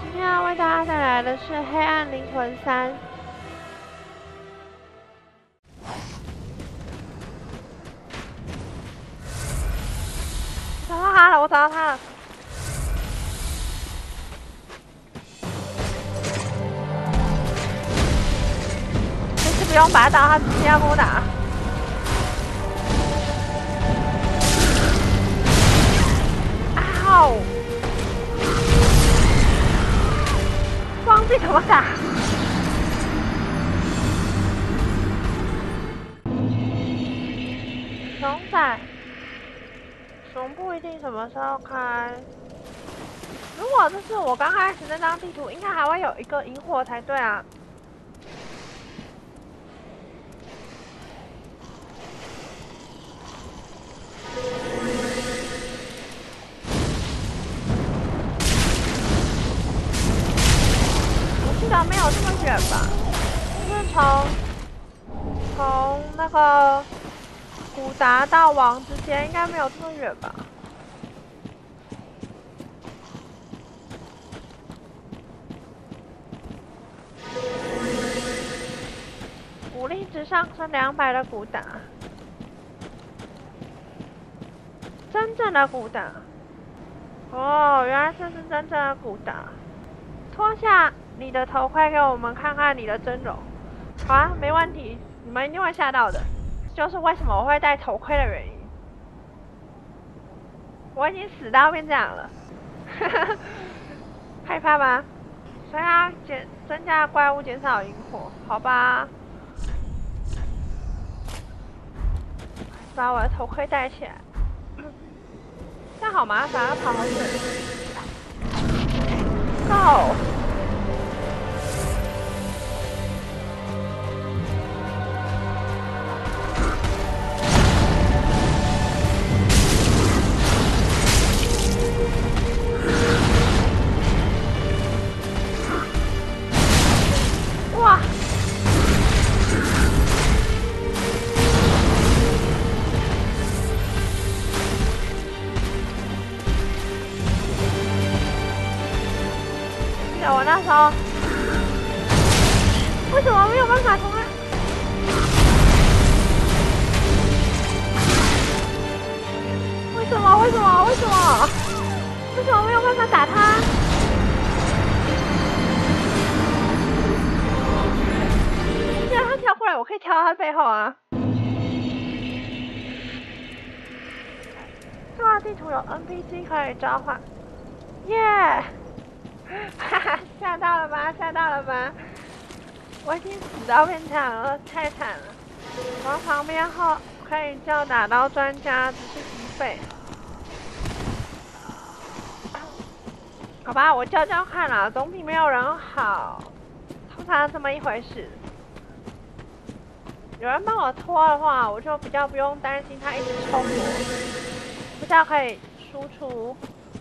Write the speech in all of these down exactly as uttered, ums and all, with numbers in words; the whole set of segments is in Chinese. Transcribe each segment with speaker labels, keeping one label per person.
Speaker 1: 今天要为大家带来的是《黑暗灵魂三》。找到他了，我找到他了。这次不用拔刀，他直接要跟我打。啊！忘记怎么打。熊仔，熊不一定什么时候开。如果这是我刚开始那张地图，应该还会有一个萤火才对啊。我记得没有这么远吧？就是从从那个古达到王之间，应该没有这么远吧？武力值上升两百的古达，真正的古达。哦，原来这是真正的古达。脱下你的头盔给我们看看你的真容。好啊，没问题，你们一定会吓到的。就是为什么我会戴头盔的原因。我已经死到变这样了，害怕吗？所以要减增加怪物，减少萤火，好吧？把我的头盔戴起来，这样好麻烦，要跑好远。Go！哇！记得我那时候为什么没有办法从那？为什么？为什么？为什么？为什么没有办法打他？既然他跳过来，我可以跳到他背后啊。这块地图有 N P C 可以召唤，耶！哈哈，吓到了吧？吓到了吧？我已经死到变惨了，太惨了。往旁边后可以叫打刀专家，只是一费。好吧，我叫叫看啦，总比没有人好。通常这么一回事。有人帮我拖的话，我就比较不用担心他一直冲我，比较可以输出。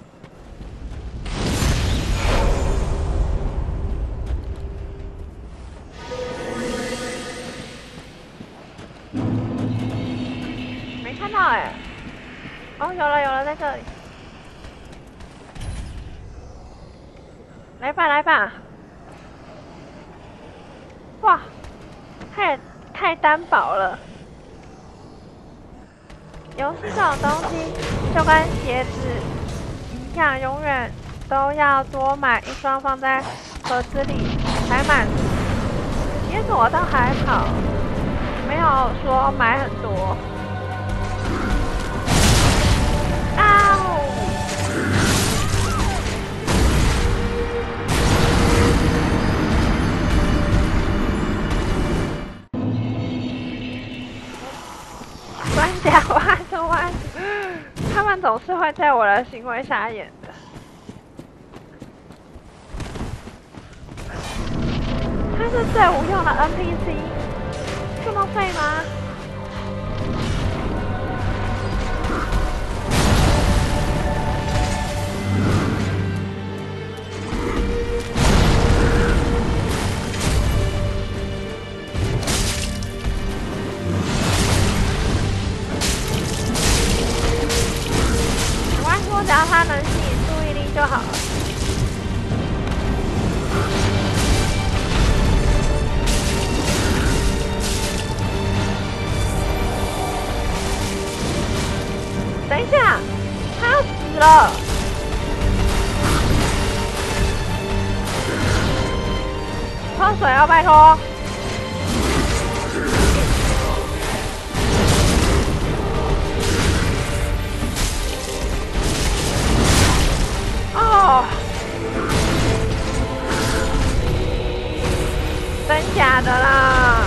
Speaker 1: 没看到哎、欸，哦，有了有了，在这里。来吧来吧，哇，太太单薄了。游戏这种东西就跟鞋子一样，永远都要多买一双放在盒子里才满足。鞋子我倒还好，没有说买很多。关掉啊！这弯，他们总是会在我的行为傻眼的。他是最无用的 N P C， 这么废吗？没关系，我只要他能吸引注意力就好了。 了。喝水哦，拜托。哦。真假的啦！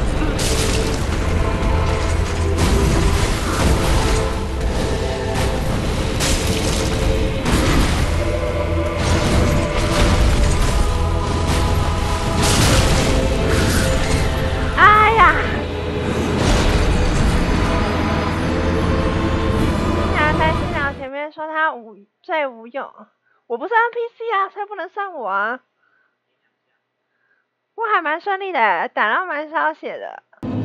Speaker 1: 哎呀！他在电脑前面说他无最无用，我不是 N P C 啊，所以不能算我啊。不过还蛮顺利的，打到蛮少血的。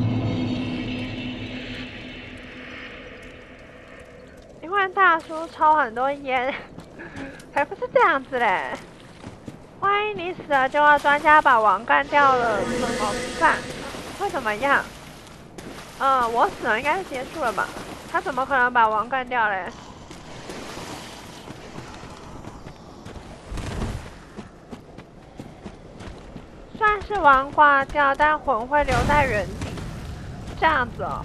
Speaker 1: 因为大叔抽很多烟，还不是这样子嘞。万一你死了，就要专家把王干掉了，怎么办？会怎么样？嗯，我死了应该是结束了吧？他怎么可能把王干掉嘞？算是王挂掉，但魂会留在原地，这样子哦。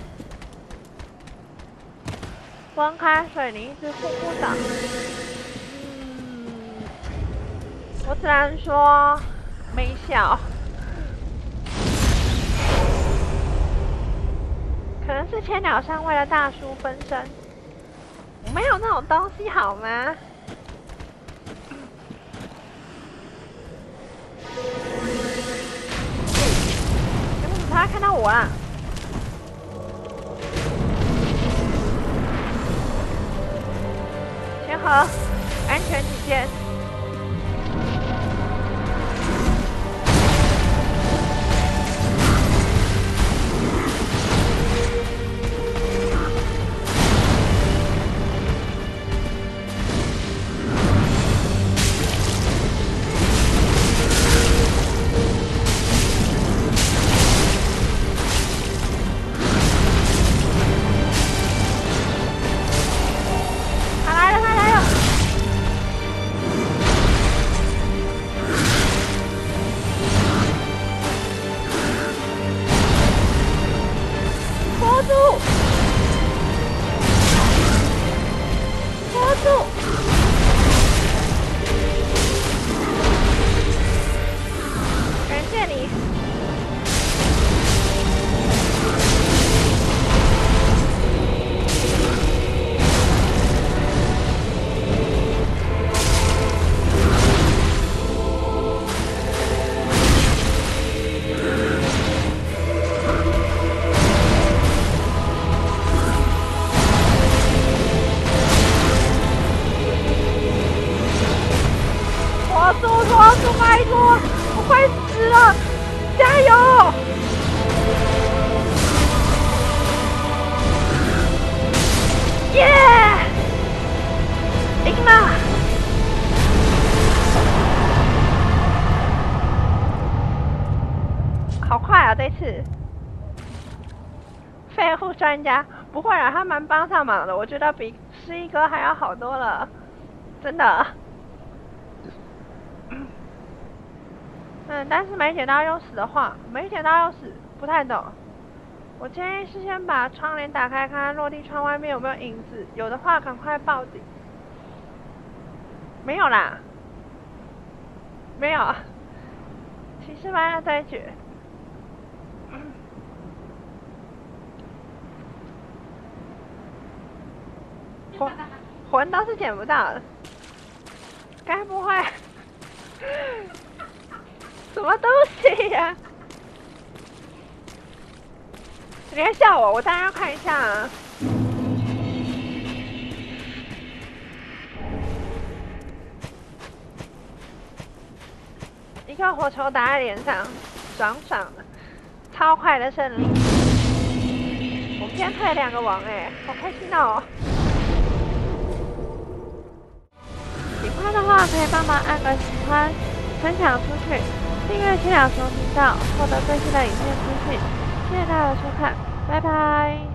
Speaker 1: 温开水，你一直呼呼的。嗯，我只能说没效，可能是千鸟上为了大叔分身，我没有那种东西好吗？怎么他看到我啦？先喝，安全起见。废物专家不会啊，他蛮帮上忙的，我觉得比失忆哥还要好多了，真的。嗯，但是没捡到钥匙的话，没捡到钥匙不太懂。我建议是先把窗帘打开，看看落地窗外面有没有影子，有的话赶快报警。没有啦，没有。骑士班要再决。魂魂都是捡不到的，该不会什么东西呀、啊？你别笑我，我当然要看一下啊。一个火球打在脸上，爽爽的，超快的胜利。我们今天退了两个王哎、欸，好开心哦！喜欢的话可以帮忙按个喜欢，分享出去，订阅千鸟熊频道，获得最新的影片资讯。谢谢大家的收看，拜拜。